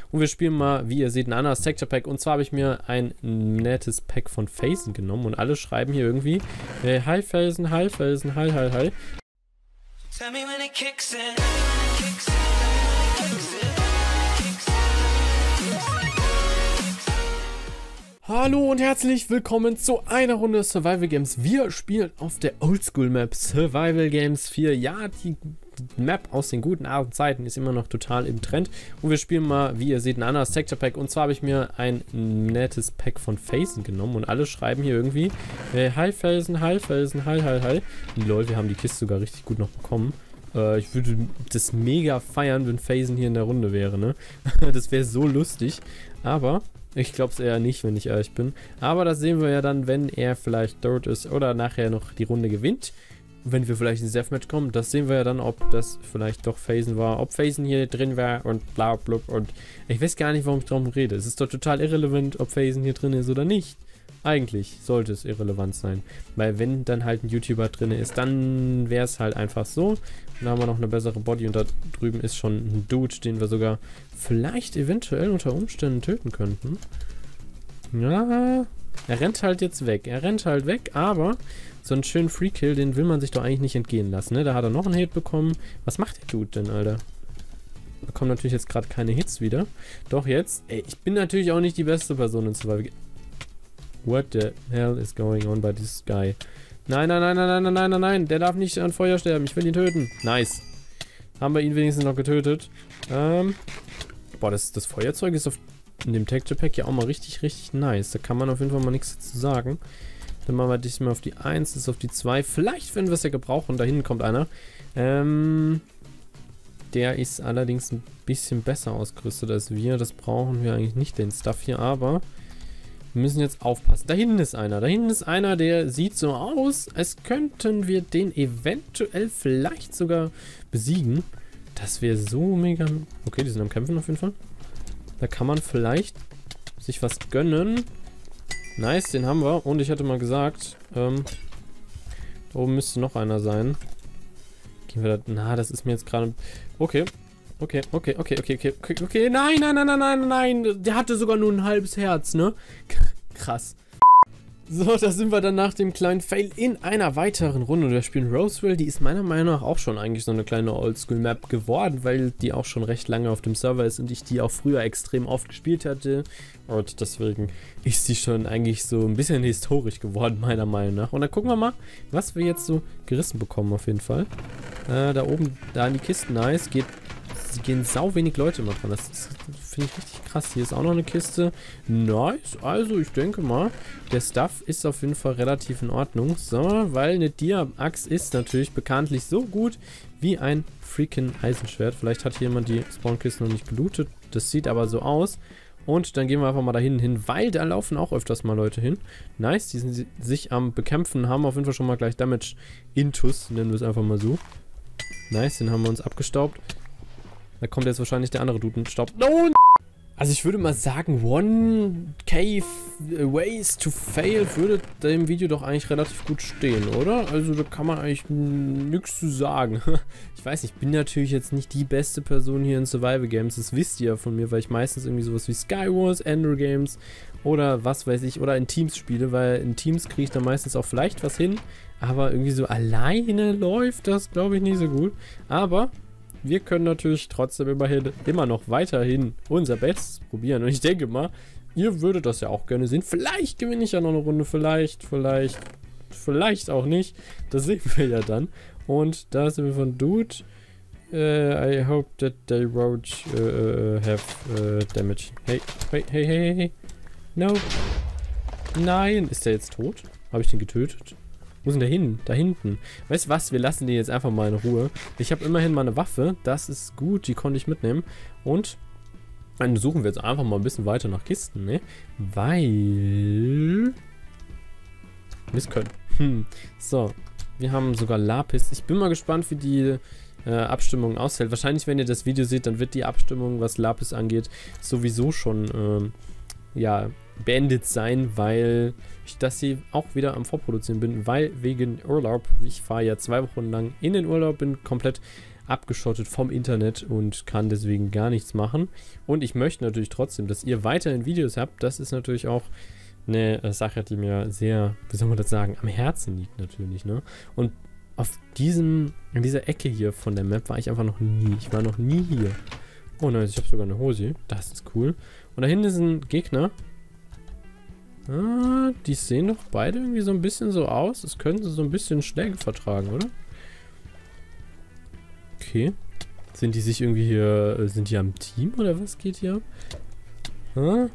Und wir spielen mal, wie ihr seht, ein anderes Texture Pack. Und zwar habe ich mir ein nettes Pack von Phasen genommen und alle schreiben hier irgendwie Hi Phasen, hi Phasen, hi, hi, hi. Tell me when it kicks in. Hallo und herzlich willkommen zu einer Runde Survival Games. Wir spielen auf der Oldschool Map Survival Games 4. Ja, die Map aus den guten alten Zeiten ist immer noch total im Trend. Und wir spielen mal, wie ihr seht, ein anderes Texture Pack. Und zwar habe ich mir ein nettes Pack von Phasen genommen und alle schreiben hier irgendwie Hi Phasen, hi Phasen, hi, hi, hi. Und lol, wir haben die Kiste sogar richtig gut noch bekommen. Ich würde das mega feiern, wenn Phasen hier in der Runde wäre, ne? Das wäre so lustig. Aber ich glaube es eher nicht, wenn ich ehrlich bin. Aber das sehen wir ja dann, wenn er vielleicht dort ist oder nachher noch die Runde gewinnt. Wenn wir vielleicht ins Deathmatch kommen, das sehen wir ja dann, ob das vielleicht doch Phasen war. Ob Phasen hier drin war und bla blub. Und ich weiß gar nicht, warum ich darum rede. Es ist doch total irrelevant, ob Phasen hier drin ist oder nicht. Eigentlich sollte es irrelevant sein. Weil wenn dann halt ein YouTuber drin ist, dann wäre es halt einfach so. Und da haben wir noch eine bessere Body und da drüben ist schon ein Dude, den wir sogar vielleicht eventuell unter Umständen töten könnten. Ja, er rennt halt jetzt weg. Er rennt halt weg, aber so einen schönen Free-Kill, den will man sich doch eigentlich nicht entgehen lassen, ne? Da hat er noch einen Hit bekommen. Was macht der Dude denn, Alter? Da kommen natürlich jetzt gerade keine Hits wieder. Doch jetzt, ey, ich bin natürlich auch nicht die beste Person in Survival. What the hell is going on by this guy? Nein, nein, nein, nein, nein, nein, nein, nein. Der darf nicht an Feuer sterben. Ich will ihn töten. Nice. Haben wir ihn wenigstens noch getötet. Boah, das Feuerzeug ist in dem Texture Pack ja auch mal richtig, richtig nice. Da kann man auf jeden Fall mal nichts dazu sagen. Dann machen wir dich mal auf die 1, das ist auf die 2. Vielleicht werden wir es ja gebrauchen. Da hinten kommt einer. Der ist allerdings ein bisschen besser ausgerüstet als wir. Das brauchen wir eigentlich nicht, den Stuff hier, aber wir müssen jetzt aufpassen. Da hinten ist einer. Da hinten ist einer, der sieht so aus, als könnten wir den eventuell vielleicht sogar besiegen. Das wäre so mega... Okay, die sind am Kämpfen auf jeden Fall. Da kann man vielleicht sich was gönnen. Nice, den haben wir. Und ich hatte mal gesagt, da oben müsste noch einer sein. Gehen wir da... Na, das ist mir jetzt gerade... Okay. Okay. Nein, nein, nein, nein, nein, nein. Der hatte sogar nur ein halbes Herz, ne? Krass. So, da sind wir dann nach dem kleinen Fail in einer weiteren Runde. Wir spielen Roseville. Die ist meiner Meinung nach auch schon eigentlich so eine kleine Oldschool-Map geworden, weil die auch schon recht lange auf dem Server ist und ich die auch früher extrem oft gespielt hatte. Und deswegen ist sie schon eigentlich so ein bisschen historisch geworden, meiner Meinung nach. Und dann gucken wir mal, was wir jetzt so gerissen bekommen auf jeden Fall. Da oben, da in die Kisten, nice, gehen sau wenig Leute immer dran. Das finde ich richtig krass. Hier ist auch noch eine Kiste. Nice. Also, ich denke mal, der Stuff ist auf jeden Fall relativ in Ordnung. So, weil eine Dia-Axt ist natürlich bekanntlich so gut wie ein freaking Eisenschwert. Vielleicht hat hier jemand die Spawnkiste noch nicht gelootet. Das sieht aber so aus. Und dann gehen wir einfach mal da hinten hin, weil da laufen auch öfters mal Leute hin. Nice, die sind sich am Bekämpfen, haben auf jeden Fall schon mal gleich Damage Intus, nennen wir es einfach mal so. Nice, den haben wir uns abgestaubt. Da kommt jetzt wahrscheinlich der andere Dude und staubt. No! Also ich würde mal sagen, 1K Ways to Fail würde dem Video doch eigentlich relativ gut stehen, oder? Also da kann man eigentlich nichts zu sagen. Ich weiß nicht, ich bin natürlich jetzt nicht die beste Person hier in Survival Games. Das wisst ihr ja von mir, weil ich meistens irgendwie sowas wie Skywars, Ender Games oder was weiß ich, oder in Teams spiele, weil in Teams kriege ich da meistens auch vielleicht was hin. Aber irgendwie so alleine läuft das, glaube ich, nicht so gut. Aber wir können natürlich trotzdem immerhin immer noch weiterhin unser Bestes probieren. Und ich denke mal, ihr würdet das ja auch gerne sehen. Vielleicht gewinne ich ja noch eine Runde, vielleicht auch nicht. Das sehen wir ja dann. Und da sind wir von Dude. I hope that they won't have damage. Hey. No. Nein. Ist der jetzt tot? Habe ich den getötet? Wo sind der hin? Da hinten. Weißt du was? Wir lassen den jetzt einfach mal in Ruhe. Ich habe immerhin mal eine Waffe. Das ist gut. Die konnte ich mitnehmen. Und dann suchen wir jetzt einfach mal ein bisschen weiter nach Kisten, ne? Weil wir es können. So. Wir haben sogar Lapis. Ich bin mal gespannt, wie die Abstimmung ausfällt. Wahrscheinlich, wenn ihr das Video seht, dann wird die Abstimmung, was Lapis angeht, sowieso schon ja, beendet sein, weil ich das hier auch wieder am Vorproduzieren bin, weil wegen Urlaub, ich fahre ja 2 Wochen lang in den Urlaub, bin komplett abgeschottet vom Internet und kann deswegen gar nichts machen. Und ich möchte natürlich trotzdem, dass ihr weiterhin Videos habt. Das ist natürlich auch eine Sache, die mir sehr, wie soll man das sagen, am Herzen liegt natürlich, ne? Und in dieser Ecke hier von der Map war ich einfach noch nie. Ich war noch nie hier. Oh nein, ich habe sogar eine Hose. Das ist cool. Und da hinten ist ein Gegner. Ah, die sehen doch beide irgendwie so ein bisschen so aus. Es könnten sie so ein bisschen Schläge vertragen, oder? Okay. Sind die sich irgendwie hier... Sind die am Team oder was geht hier? Huh?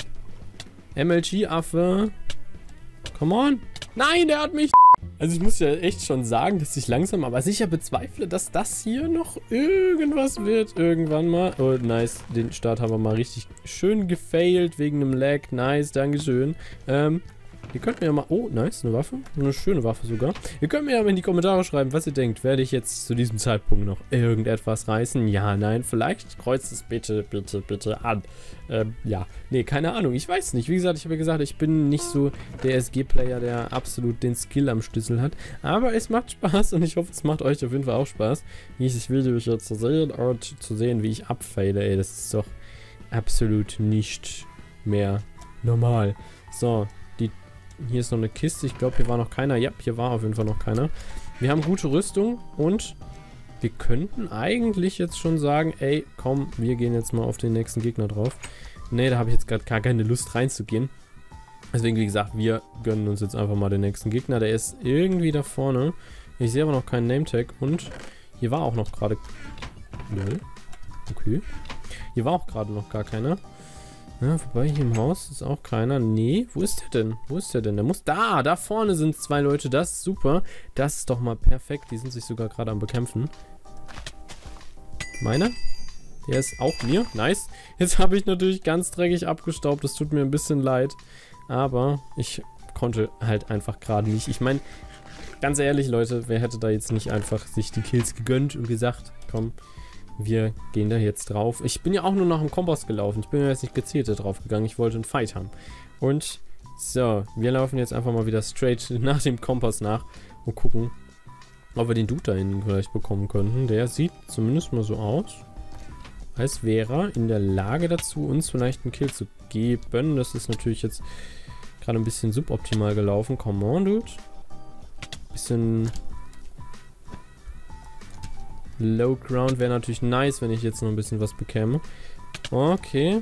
MLG-Affe. Come on. Nein, der hat mich... Also ich muss ja echt schon sagen, dass ich langsam aber sicher bezweifle, dass das hier noch irgendwas wird. Irgendwann mal. Oh, nice. Den Start haben wir mal richtig schön gefailt wegen einem Lag. Nice, dankeschön. Ihr könnt mir ja mal... Oh, nice, eine Waffe. Eine schöne Waffe sogar. Ihr könnt mir ja mal in die Kommentare schreiben, was ihr denkt. Werde ich jetzt zu diesem Zeitpunkt noch irgendetwas reißen? Ja, nein, vielleicht. Kreuzt es bitte, bitte, bitte an. Ja. Nee, keine Ahnung. Ich weiß nicht. Wie gesagt, ich habe ja gesagt, ich bin nicht so der SG-Player, der absolut den Skill am Schlüssel hat. Aber es macht Spaß und ich hoffe, es macht euch auf jeden Fall auch Spaß, dieses Video hier zu sehen und zu sehen, wie ich abfeile. Ey, das ist doch absolut nicht mehr normal. So, hier ist noch eine Kiste. Ich glaube, hier war noch keiner. Ja, hier war auf jeden Fall noch keiner. Wir haben gute Rüstung und wir könnten eigentlich jetzt schon sagen, ey, komm, wir gehen jetzt mal auf den nächsten Gegner drauf. Ne, da habe ich jetzt gerade gar keine Lust reinzugehen. Deswegen, wie gesagt, wir gönnen uns jetzt einfach mal den nächsten Gegner. Der ist irgendwie da vorne. Ich sehe aber noch keinen Nametag und hier war auch noch gerade... Nö. Okay. Hier war auch gerade noch gar keiner. Ja, vorbei hier im Haus ist auch keiner. Nee, wo ist der denn? Wo ist der denn? Der muss... Da vorne sind 2 Leute. Das ist super. Das ist doch mal perfekt. Die sind sich sogar gerade am Bekämpfen. Meiner? Der ist auch mir. Nice. Jetzt habe ich natürlich ganz dreckig abgestaubt. Das tut mir ein bisschen leid. Aber ich konnte halt einfach gerade nicht. Ich meine, ganz ehrlich, Leute, wer hätte da jetzt nicht einfach sich die Kills gegönnt und gesagt, komm... Wir gehen da jetzt drauf. Ich bin ja auch nur nach dem Kompass gelaufen. Ich bin ja jetzt nicht gezielt da drauf gegangen. Ich wollte einen Fight haben. Und so, wir laufen jetzt einfach mal wieder straight nach dem Kompass nach und gucken, ob wir den Dude da hinten vielleicht bekommen könnten. Der sieht zumindest mal so aus, als wäre er in der Lage dazu, uns vielleicht einen Kill zu geben. Das ist natürlich jetzt gerade ein bisschen suboptimal gelaufen. Come on, Dude. Bisschen... Low Ground wäre natürlich nice, wenn ich jetzt noch ein bisschen was bekäme. Okay.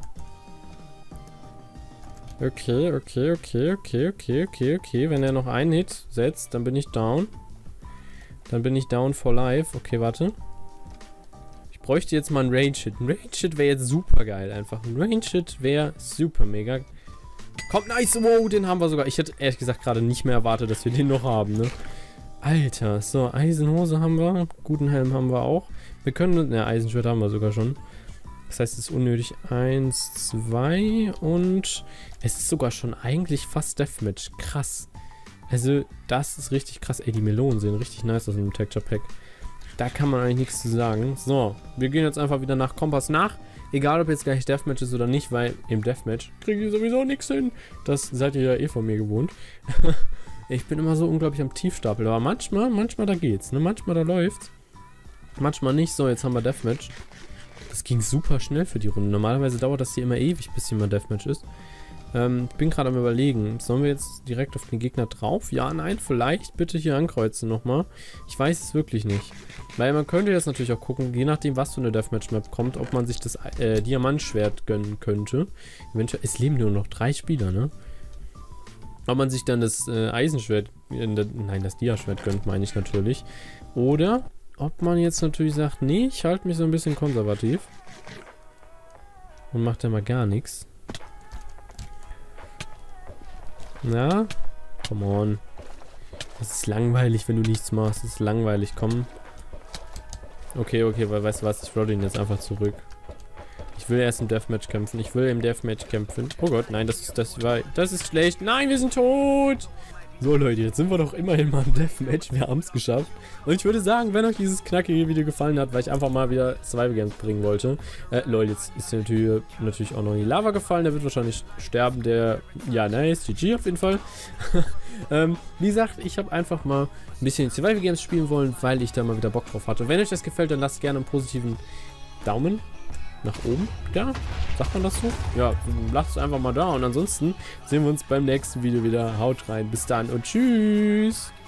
Okay. Wenn er noch einen Hit setzt, dann bin ich down. Dann bin ich down for life. Okay, warte. Ich bräuchte jetzt mal einen Range-Hit. Ein Range-Hit wäre jetzt super geil einfach. Ein Range-Hit wäre super mega. Kommt, nice. Wow, den haben wir sogar. Ich hätte ehrlich gesagt gerade nicht mehr erwartet, dass wir den noch haben, ne? Alter, so, Eisenhose haben wir, guten Helm haben wir auch. Wir können, ne, Eisenschwert haben wir sogar schon. Das heißt, es ist unnötig. 1, 2 und es ist sogar schon eigentlich fast Deathmatch. Krass. Also, das ist richtig krass. Ey, die Melonen sehen richtig nice aus in dem Texture Pack. Da kann man eigentlich nichts zu sagen. So, wir gehen jetzt einfach wieder nach Kompass nach. Egal, ob jetzt gleich Deathmatch ist oder nicht, weil im Deathmatch kriege ich sowieso nichts hin. Das seid ihr ja eh von mir gewohnt. Ich bin immer so unglaublich am Tiefstapel, aber manchmal da geht's, ne? Manchmal da läuft's. Manchmal nicht. So, jetzt haben wir Deathmatch. Das ging super schnell für die Runde. Normalerweise dauert das hier immer ewig, bis hier mal Deathmatch ist. Ich bin gerade am Überlegen. Sollen wir jetzt direkt auf den Gegner drauf? Ja, nein, vielleicht bitte hier ankreuzen nochmal. Ich weiß es wirklich nicht. Weil man könnte jetzt natürlich auch gucken, je nachdem, was für eine Deathmatch-Map kommt, ob man sich das Diamantschwert gönnen könnte. Eventuell, es leben nur noch 3 Spieler, ne? Ob man sich dann das Eisenschwert, nein, das Dia-Schwert gönnt, meine ich natürlich. Oder ob man jetzt natürlich sagt, nee, ich halte mich so ein bisschen konservativ. Und macht ja mal gar nichts. Na, come on. Das ist langweilig, wenn du nichts machst. Das ist langweilig, komm. Okay, weil weißt du was, ich roll ihn jetzt einfach zurück. Ich will erst im Deathmatch kämpfen. Oh Gott, nein, das ist schlecht. Nein, wir sind tot. So, Leute, jetzt sind wir doch immerhin mal im Deathmatch. Wir haben es geschafft. Und ich würde sagen, wenn euch dieses knackige Video gefallen hat, weil ich einfach mal wieder Survival Games bringen wollte. Lol, jetzt ist der natürlich auch noch in die Lava gefallen. Der wird wahrscheinlich sterben. Ja, nice. GG auf jeden Fall. Wie gesagt, ich habe einfach mal ein bisschen Survival Games spielen wollen, weil ich da mal wieder Bock drauf hatte. Wenn euch das gefällt, dann lasst gerne einen positiven Daumen nach oben. Ja, sagt man das so? Ja, lasst es einfach mal da. Und ansonsten sehen wir uns beim nächsten Video wieder. Haut rein. Bis dann und tschüss.